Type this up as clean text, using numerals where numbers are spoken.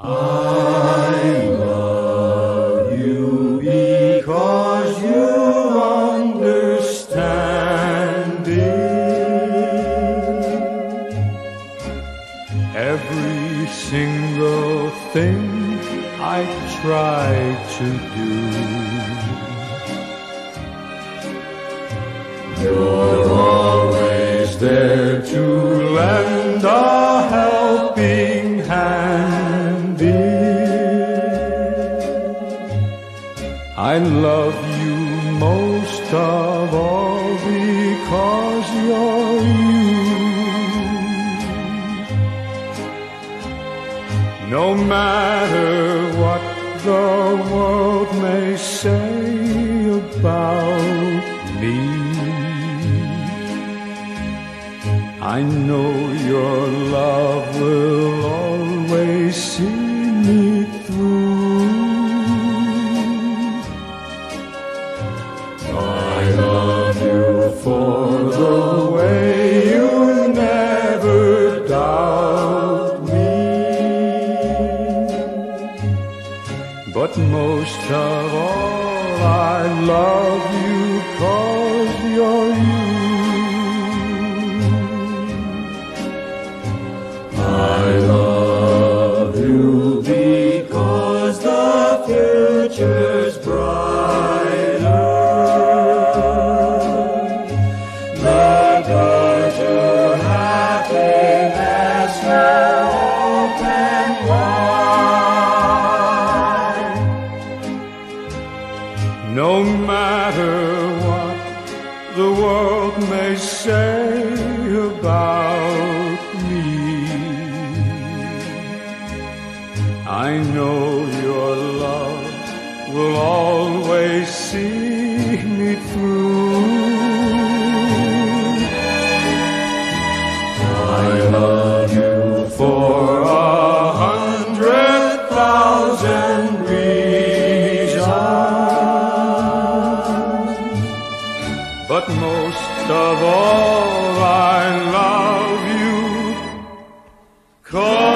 I love you because you understand it. Every single thing I try to do, you're always there to lend a helping hand in. I love you most of all because you're you. No matter what the world may say about me, I know your love will always see me through. I love you for the way you never doubt me, but most of all I love you 'cause you're you. I love you because the future's brighter. The doors to happiness are open wide. No matter what the world may say about me, I know your love will always see me through. I love you for 100,000 reasons, but most of all I love you 'cause